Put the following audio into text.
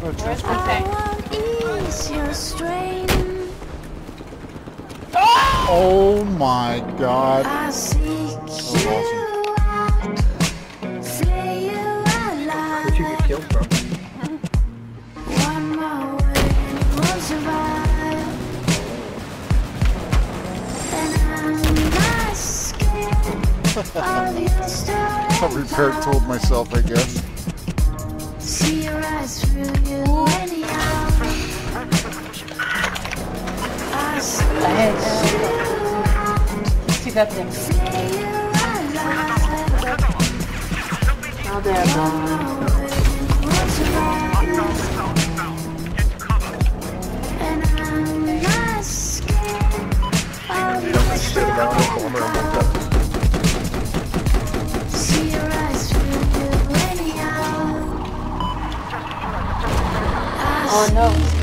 Where's the tank? Oh my god. That was awesome. Where'd you get killed from? I've repaired told myself, I guess. See your eyes through you anyhow. I see that thing. Oh, there, and I'm not scared of your story. See your eyes through you anyhow. Oh no.